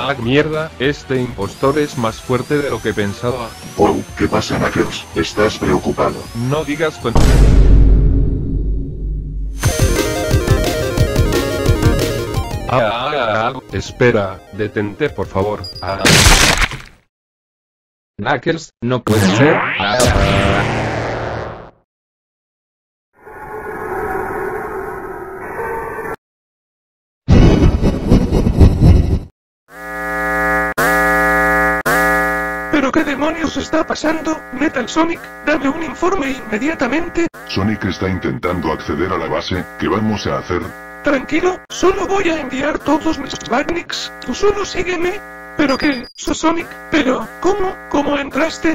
Ah, mierda, este impostor es más fuerte de lo que pensaba. Oh, ¿qué pasa, Knuckles? ¿Estás preocupado? No digas con... Espera, detente por favor. Knuckles, no puede ser. ¿Pero qué demonios está pasando? Metal Sonic, dame un informe inmediatamente. Sonic está intentando acceder a la base. ¿Qué vamos a hacer? Tranquilo, solo voy a enviar todos mis Bagnics, tú solo sígueme. ¿Pero qué? Sonic, ¿pero cómo? ¿Cómo entraste?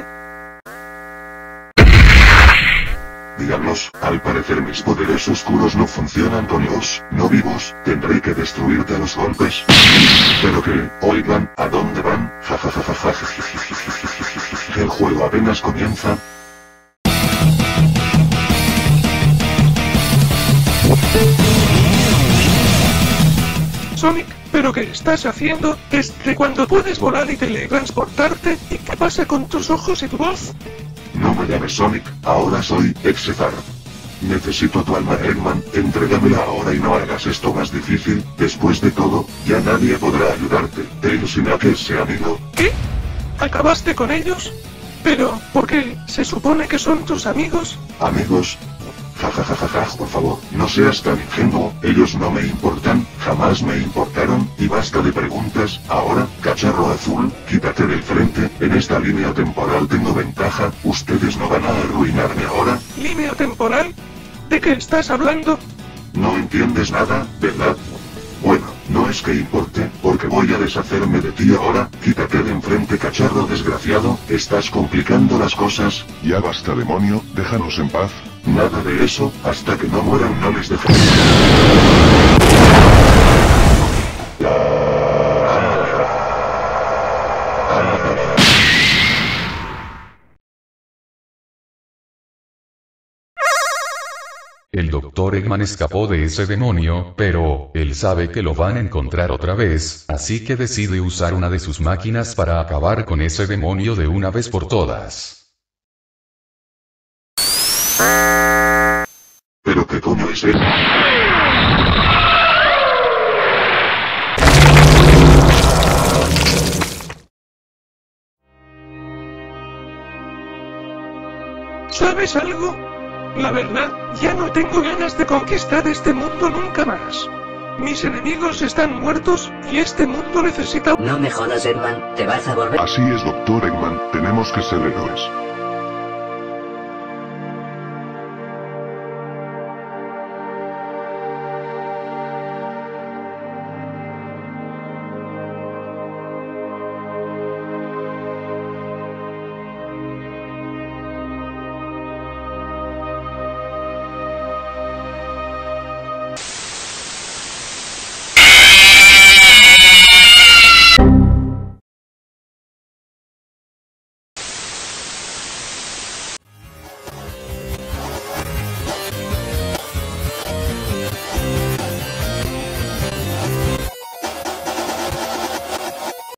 Diablos, al parecer mis poderes oscuros no funcionan con los no vivos. Tendré que destruirte a los golpes. ¿Pero qué? Oigan, ¿a dónde van? El juego apenas comienza. Sonic, ¿pero qué estás haciendo? ¿Desde cuándo puedes volar y teletransportarte? ¿Y qué pasa con tus ojos y tu voz? No me llames Sonic, ahora soy Exezar. Necesito tu alma, Eggman, entrégamela ahora y no hagas esto más difícil. Después de todo, ya nadie podrá ayudarte. Tails y Knuckles se han ido. ¿Qué? ¿Acabaste con ellos? ¿Pero por qué? ¿Se supone que son tus amigos? ¿Amigos? Jajajaja, por favor, no seas tan ingenuo, ellos no me importan, jamás me importaron, y basta de preguntas. Ahora, cacharro azul, quítate del frente, en esta línea temporal tengo ventaja, ustedes no van a arruinarme ahora. ¿Línea temporal? ¿De qué estás hablando? No entiendes nada, ¿verdad? Bueno, no es que importe, porque voy a deshacerme de ti ahora. Quítate de enfrente, cacharro desgraciado, estás complicando las cosas. Ya basta, demonio, déjanos en paz. Nada de eso, hasta que no mueran no les dejaré. El Dr. Eggman escapó de ese demonio, pero él sabe que lo van a encontrar otra vez, así que decide usar una de sus máquinas para acabar con ese demonio de una vez por todas. ¿Pero qué coño es eso? ¿Sabes algo? La verdad, ya no tengo ganas de conquistar este mundo nunca más. Mis enemigos están muertos, y este mundo necesita... No me jodas, Eggman, te vas a volver... Así es, Dr. Eggman, tenemos que ser héroes.